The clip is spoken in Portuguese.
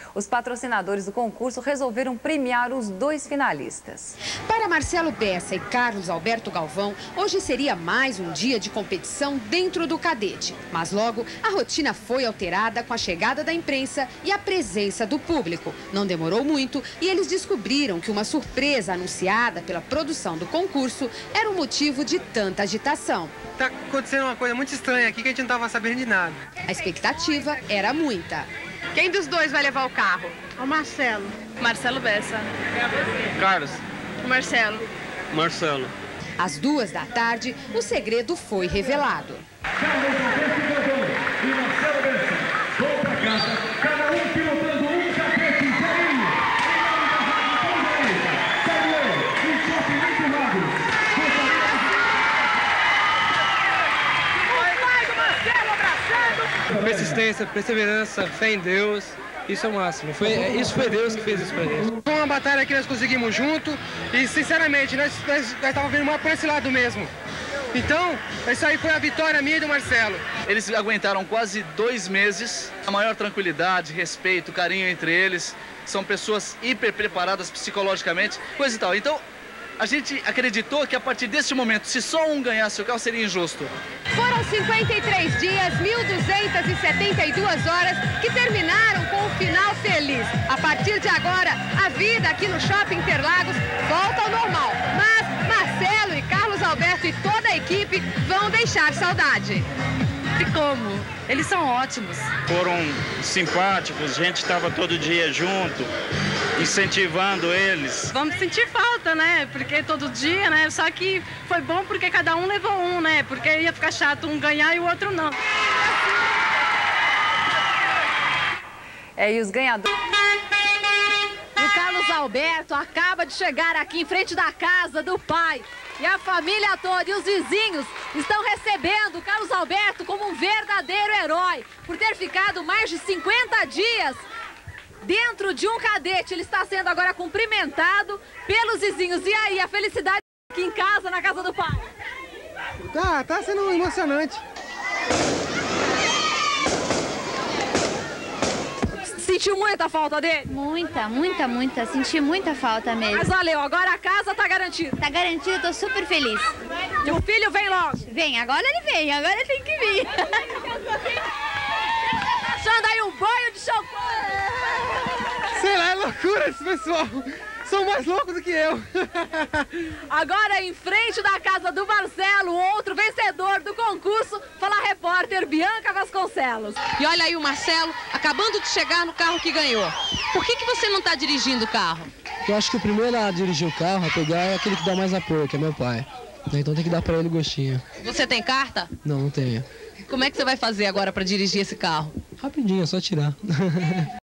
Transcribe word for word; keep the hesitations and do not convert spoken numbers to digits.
Os patrocinadores do concurso resolveram premiar os dois finalistas. Para Marcelo Bessa e Carlos Alberto Galvão, hoje seria mais um dia de competição dentro do cadete. Mas logo, a rotina foi alterada com a chegada da imprensa e a presença do público. Não demorou muito e eles descobriram que uma surpresa anunciada pela produção do concurso era o motivo de tanta agitação. Tá acontecendo uma coisa muito estranha aqui que a gente não estava sabendo de nada. A expectativa era muita. Quem dos dois vai levar o carro? O Marcelo. Marcelo Bessa. Carlos. Marcelo. Marcelo. Às duas da tarde, o segredo foi revelado. Carlos Alberto Galvão e Marcelo Bessa vão para casa, cada um pilotando um tapete zerinho. Sério, em Shopping Interlagos. Persistência, perseverança, fé em Deus, isso é o máximo. Foi, isso foi Deus que fez isso pra gente. Foi uma batalha que nós conseguimos junto e, sinceramente, nós estávamos vendo mais por esse lado mesmo. Então, isso aí foi a vitória minha e do Marcelo. Eles aguentaram quase dois meses, a maior tranquilidade, respeito, carinho entre eles. São pessoas hiper preparadas psicologicamente, coisa e tal. Então, a gente acreditou que a partir desse momento, se só um ganhasse o carro, seria injusto. Foram cinquenta e três dias, mil duzentas e setenta e duas horas, que terminaram com um final feliz. A partir de agora, a vida aqui no Shopping Interlagos volta ao normal. Mas Marcelo e Carlos Alberto e toda a equipe vão deixar saudade. E como? Eles são ótimos. Foram simpáticos, a gente estava todo dia junto, incentivando eles. Vamos sentir falta, né? Porque todo dia, né? Só que foi bom porque cada um levou um, né? Porque ia ficar chato um ganhar e o outro não. É, e os ganhadores... O Carlos Alberto acaba de chegar aqui em frente da casa do pai. E a família toda e os vizinhos estão recebendo o Carlos Alberto como um verdadeiro herói. Por ter ficado mais de cinquenta dias dentro de um cadete. Ele está sendo agora cumprimentado pelos vizinhos. E aí, a felicidade aqui em casa, na casa do pai? Tá, tá sendo emocionante. Sentiu muita falta dele? Muita, muita, muita. Senti muita falta mesmo. Mas valeu, agora a casa tá garantida. Tá garantido, tô super feliz. E o filho vem logo? Vem, agora ele vem, agora ele tem que vir. Achando aí um banho de champanhe. Sei lá, é loucura esse pessoal. São mais loucos do que eu. Agora, em frente da casa do Marcelo, outro vencedor do concurso, fala a repórter Bianca Vasconcelos. E olha aí o Marcelo, acabando de chegar no carro que ganhou. Por que que você não está dirigindo o carro? Eu acho que o primeiro a dirigir o carro, a pegar, é aquele que dá mais apoio, que é meu pai. Então tem que dar para ele gostinho. Você tem carta? Não, não tenho. Como é que você vai fazer agora para dirigir esse carro? Rapidinho, é só tirar.